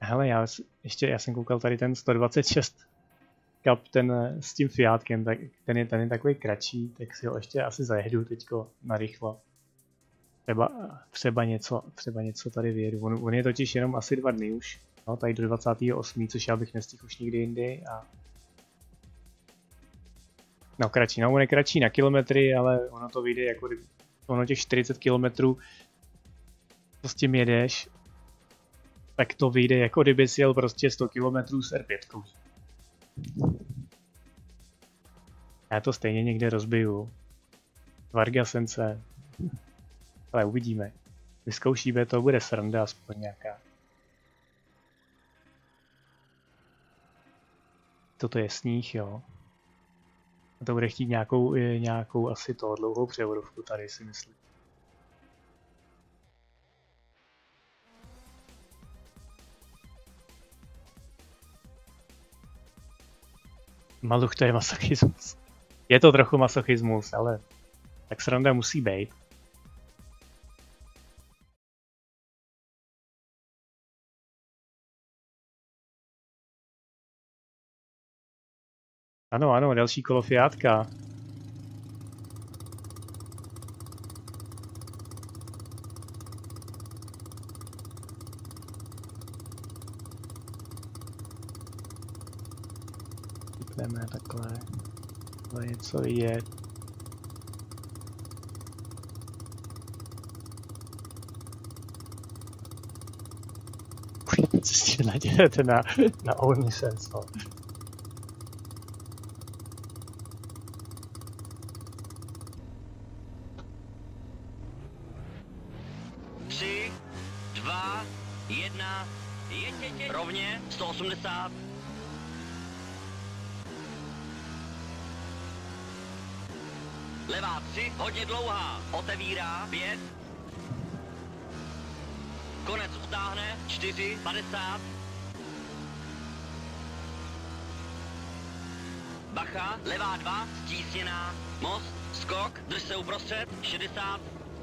Hele, já jsem koukal tady ten 126 Cup, ten s tím Fiatkem, tak ten je takový kratší, tak si ho ještě asi zajedu teďko narychlo. Třeba něco tady vyjedu. On je totiž jenom asi 2 dny už. No, tady do 28, což já bych nestihl už nikdy jindy. No kratší, no on je kratší na kilometry, ale ono to vyjde jako ono těch 40 kilometrů, co s tím jedeš, tak to vyjde jako kdyby si jel prostě 100 kilometrů s R5. Já to stejně někde rozbiju. Vargasence. Ale uvidíme. Vyzkoušíme, to bude sranda aspoň nějaká. Toto je sníh, jo. A to bude chtít nějakou asi dlouhou převodovku tady, si myslím. Maluch, to je masochismus. Je to trochu masochismus, ale tak sranda musí být. Ano, další kolo Fiatka. Jdeme takhle. To je něco vidět. Co si nadělete na OnlyFans, no. Rovně 180. Levá 3, hodně dlouhá. Otevírá 5. Konec utáhne 4, 50. Bacha, levá 2, stísněná. Most, skok, drž se uprostřed 60.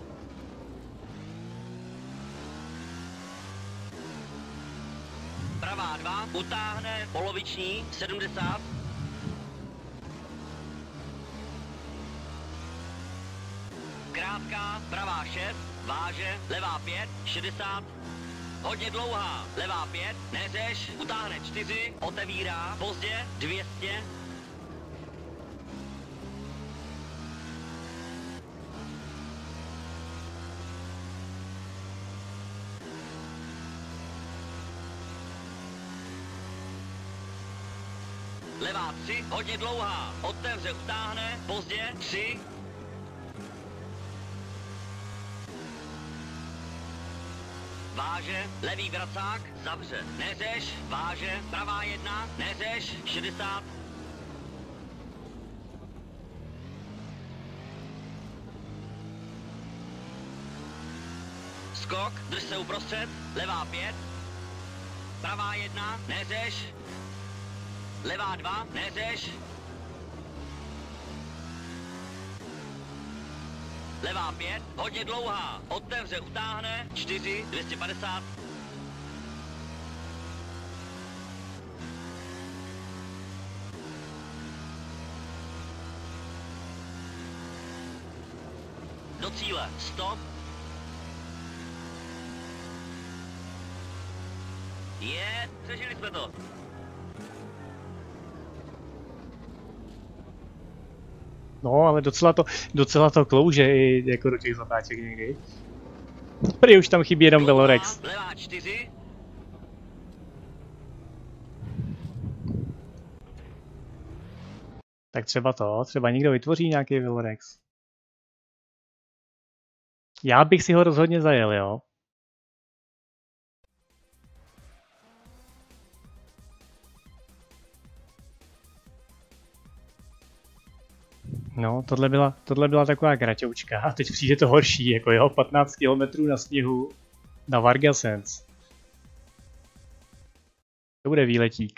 Pravá 2, utáhne, poloviční, 70. Krátká, pravá 6, váže, levá 5, 60. Hodně dlouhá, levá 5, neřeš, utáhne 4, otevírá, pozdě, 200. Levá 3, hodně dlouhá, otevře, utáhne, pozdě, 3. Váže, levý vracák, zavře, neřeš, váže, pravá 1, neřeš, 60. Skok, drž se uprostřed, levá 5, pravá 1, neřeš, levá 2, neřeš. Levá 5, hodně dlouhá, otevře, utáhne, 4, 250. Do cíle, stop. Přežili jsme to. No, ale docela to klouže i jako do těch zatáček někdy. Tady už tam chybí jenom Velorex. Levá 4. Tak třeba někdo vytvoří nějaký Velorex. Já bych si ho rozhodně zajel, jo. No, tohle byla taková kraťoučka. A teď přijde to horší, jako jo, 15 km na sněhu na Vargasens. To bude výletík.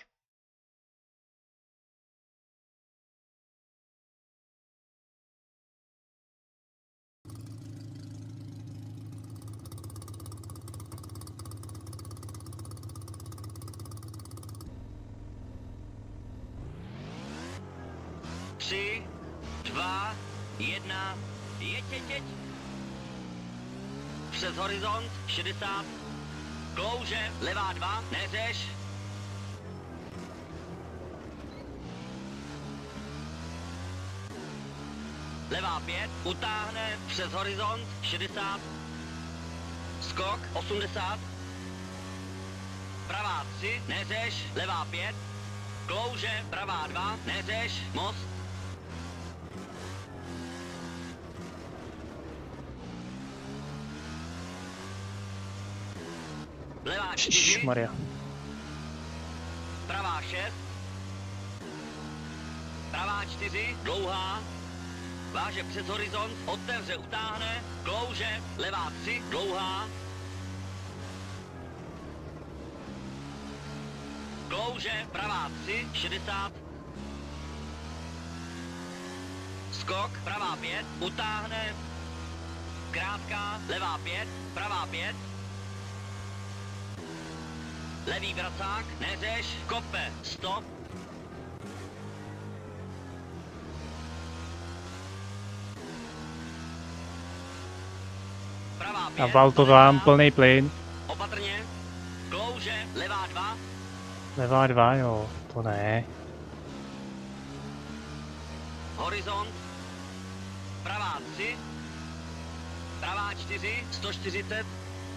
3, 2, 1, jeď. Přes horizont, 60. Klouže, levá 2, neřeš. Levá 5, utáhne, přes horizont, 60. Skok, 80. Pravá 3, neřeš, levá 5. Klouže, pravá 2, neřeš, most. Levá 4. Maria. Pravá 6. Pravá 4, dlouhá. Váže přes horizont, otevře, utáhne. Klouže, levá 3, dlouhá. Klouže, pravá 3, 60. Skok, pravá 5, utáhne. Krátká, levá 5, pravá 5. Levý vracák, neřeš, kope, stop. Pravá 5, A valtovám plný plyn. opatrně. Klouže, levá 2. Levá 2, jo, to ne. Horizont. Pravá 3. Pravá 4, 140.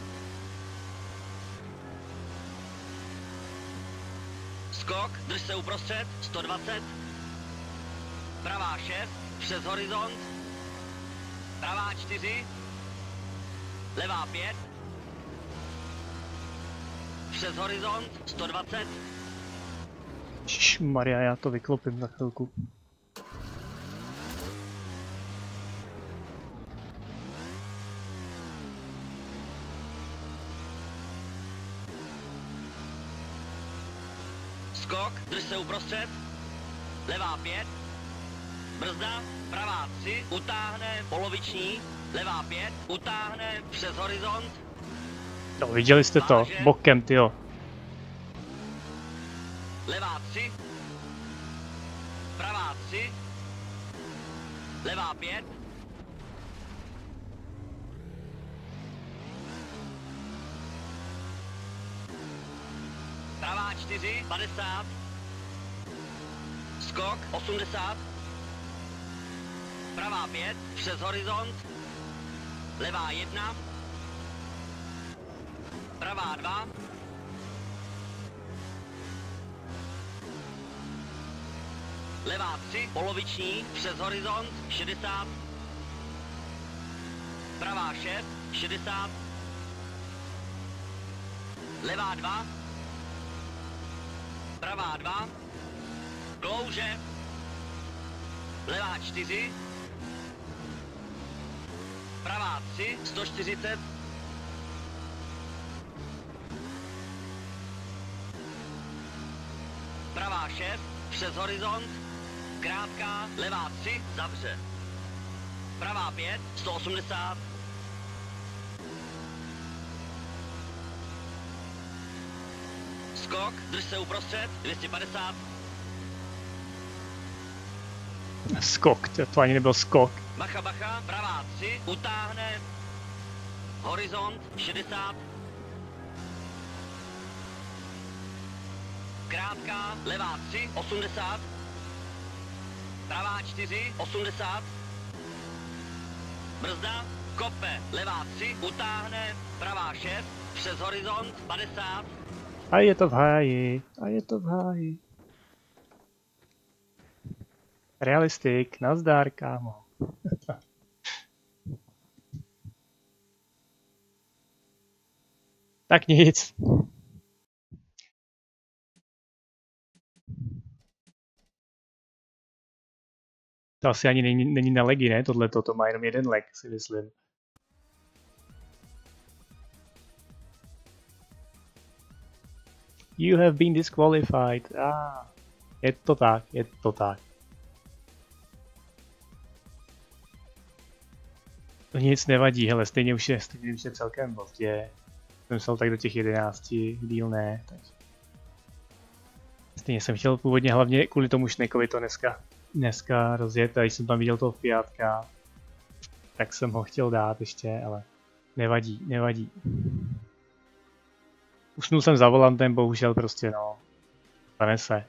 Skok, drž se uprostřed, 120. Pravá 6, přes horizont. Pravá 4. Levá 5. Přes horizont, 120. Maria, já to vyklopím za chvilku. Skok, drž se uprostřed. Levá 5. Brzda, pravá 3, utáhne, poloviční. Levá 5, utáhne, přes horizont. No, viděli jste to, bokem, tyjo. Levá 3. Pravá 3. Levá 5. Pravá 4, 50. Skok, 80. Pravá 5, přes horizont. Levá 1. Pravá 2. Levá 3, poloviční, přes horizont, 60. Pravá 6, 60. Levá 2. Pravá 2. Klouže. Levá 4. Pravá 3, 140. Pravá 6, přes horizont. Krátká, levá 3, zavře. Pravá 5, 180. Skok, drž se uprostřed, 250. Skok, to ani nebyl skok. Bacha, bacha, pravá 3, utáhne. Horizont, 60. Krátká, levá 3, 80. Pravá 4, 80. Brzda, kope, levá 3, utáhne. Pravá 6, přes horizont, 50. A je to v háji, a je to v háji. Realistik, nazdar, kámo. Tak nic. To asi ani není na legy, ne? Tohleto, to má jenom jeden leg, si myslím. You have been disqualified. Je to tak, je to tak. To nic nevadí, hele, stejně už je celkem pozdě. Jsem myslel tak do těch 11, díl ne, takže. Stejně jsem chtěl původně hlavně kvůli tomu Šnekovi to dneska dneska rozjet, a když jsem tam viděl toho Fiatka, tak jsem ho chtěl dát ještě, ale nevadí, nevadí. Usnul jsem za volantem, bohužel prostě no, stane se.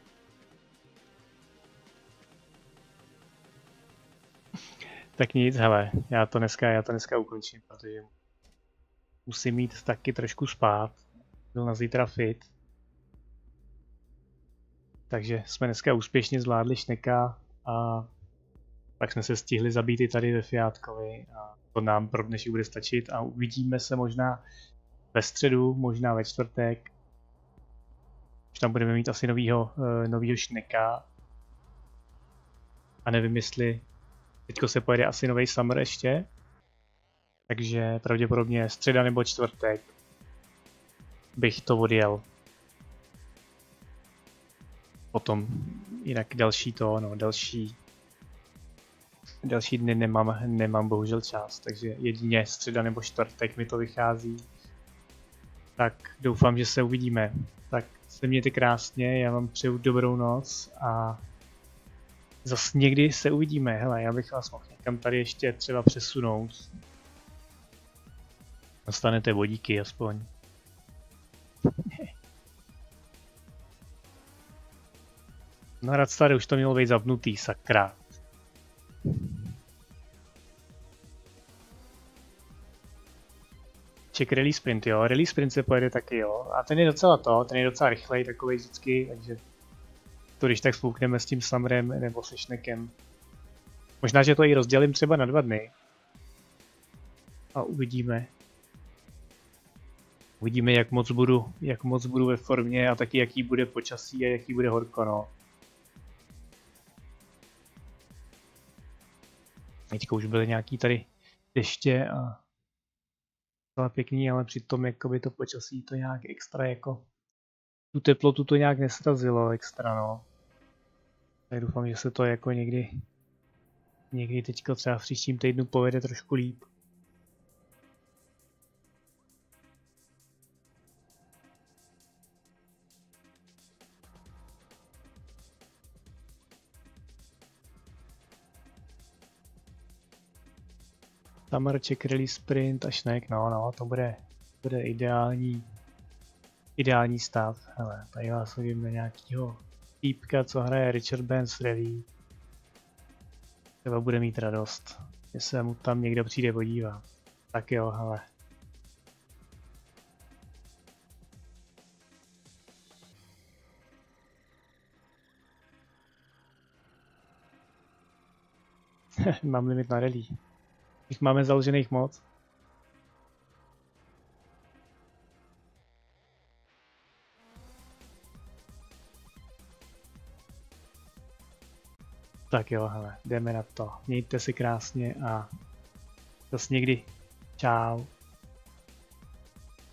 Tak nic, hele, já to dneska ukončím, protože musím mít taky trošku spát. Byl na zítra fit. Takže jsme dneska úspěšně zvládli Šneka a tak jsme se stihli zabít i tady ve Fiatkovi a to nám pro dnešek bude stačit a uvidíme se možná ve středu, možná ve čtvrtek. Už tam budeme mít asi novýho Šneka a nevím jestli teďko se pojede asi nový Summer ještě, takže pravděpodobně středa nebo čtvrtek bych to odjel. Potom jinak další dny nemám bohužel čas, takže jedině středa nebo čtvrtek mi to vychází. Tak doufám, že se uvidíme. Tak se mějte krásně, já vám přeju dobrou noc a zase někdy se uvidíme. Hele, já bych vás mohl někam tady ještě třeba přesunout. Dostanete vodíky aspoň. No Radstare už to mělo být zapnutý, sakra. Czech Rally Sprint, jo, Rally Sprint se pojede taky, jo. A ten je docela rychlej takovej vždycky, takže to když tak spoukneme s tím Summerem nebo se Šnekem. Možná, že to i rozdělím třeba na 2 dny. A uvidíme. Uvidíme, jak moc budu ve formě a taky jaký bude počasí a jaký bude horko, no. Teďka už byly nějaký tady deště a docela pěkný, ale přitom jakoby to počasí to nějak extra jako tu teplotu to nějak nesrazilo extra, no. Tak doufám, že se to jako někdy teďka třeba v příštím týdnu povede trošku líp. Summer, Czech Rally Sprint a Šnek, no, to bude ideální stav. Hele, tady vás hodím na nějakýho týpka, co hraje Richard Benz Rally. Třeba bude mít radost, že se mu tam někdo přijde podívat. Tak jo, hele. Mám limit na rally. Jich máme založených moc. Tak jo, hele, jdeme na to. Mějte si krásně a zase někdy. Čau.